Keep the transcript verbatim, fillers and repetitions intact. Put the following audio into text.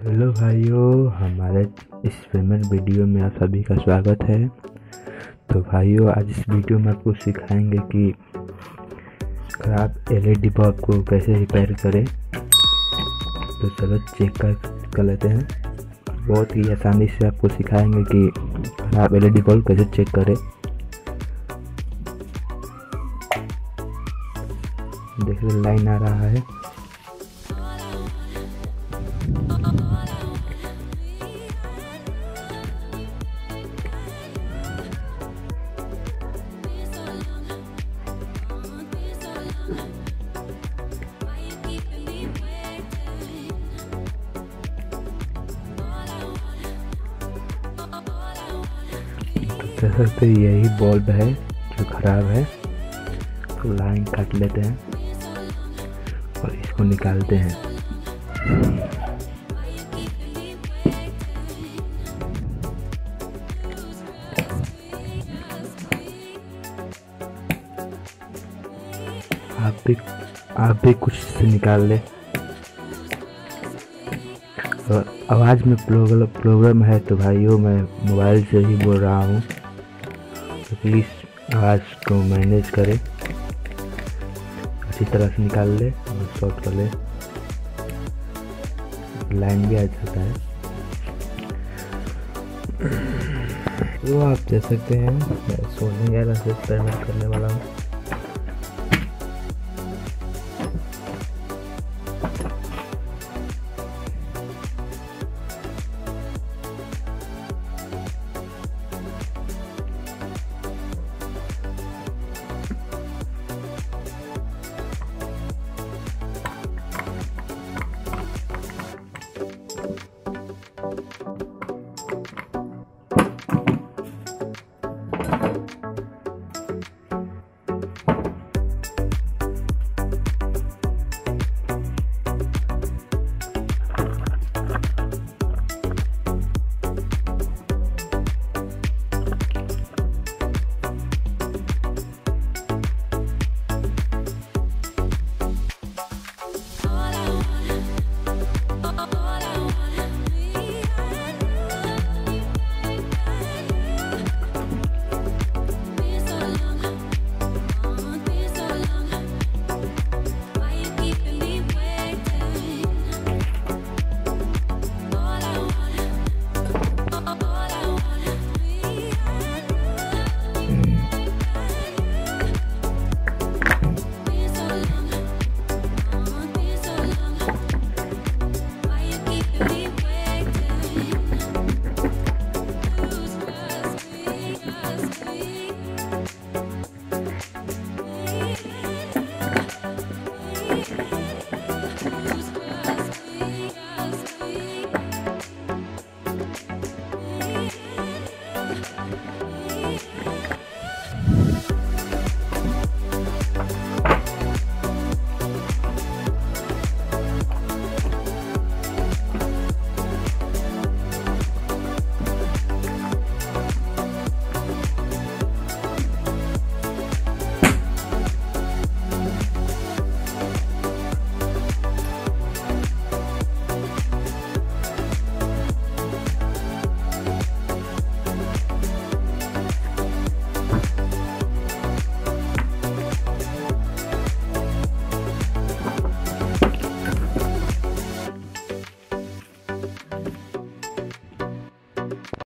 Hello भाइयों, हमारे इस पेमेंट वीडियो में आप सभी का स्वागत है। तो भाइयों, आज इस वीडियो में आपको सिखाएंगे कि खराब एलईडी बल्ब को कैसे रिपेयर करें। तो चलो चेक कर कर लेते हैं। बहुत ही आसानी से आपको सिखाएंगे कि खराब एलईडी बल्ब कैसे चेक करें। देखिए लाइन आ रहा है। कह सकते यही बल्ब है जो खराब है। तो लाइन काट लेते हैं और इसको निकालते हैं। आप भी आप भी कुछ से निकाल ले। और आवाज़ में प्रॉब्लम प्रॉब्लम है तो भाइयों, मैं मोबाइल से ही बोल रहा हूँ, तो प्लीज़ आवाज़ को मैनेज करें, अच्छी तरह से निकाल ले और शॉर्ट कर ले। लाइन भी आ जाता है। वो आप देख सकते हैं, मैं सोनी एयर से पेमेंट करने वाला हूँ।